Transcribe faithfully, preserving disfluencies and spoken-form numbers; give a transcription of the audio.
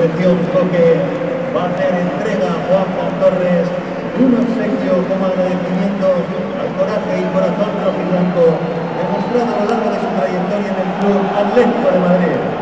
Resurrección Coque va a hacer entrega a Juan Torres de un obsequio como agradecimiento al coraje y corazón rojiblanco demostrado a lo largo de su trayectoria en el Club Atlético de Madrid.